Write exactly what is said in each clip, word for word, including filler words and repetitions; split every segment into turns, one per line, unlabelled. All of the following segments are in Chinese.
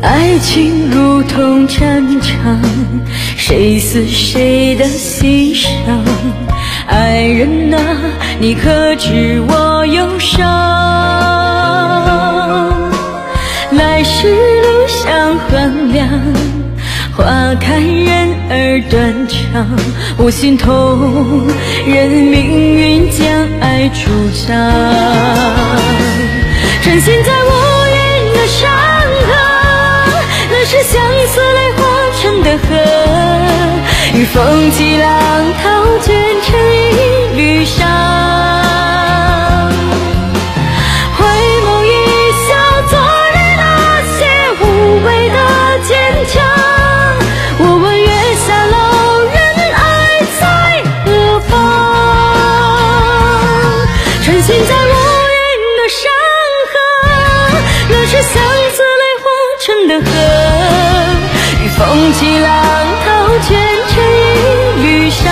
爱情如同战场，谁死谁的心伤。爱人啊，你可知我忧伤？来时路相衡量，花开人儿断肠。我心痛，任命运将爱主张。沉浸在无垠的山河，那是相思泪化成的河，与风起浪涛卷成一缕沙。回眸一笑，昨日那些无谓的坚强。我问月下老人，爱在何方？沉浸在无垠的山河，那是相思泪化成的河，与风起浪涛卷成一缕沙。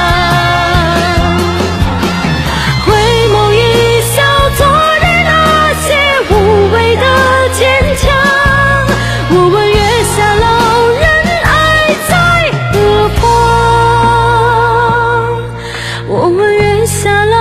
回眸一笑，昨日那些无谓的坚强。我问月下老人，爱在何方？我问月下老人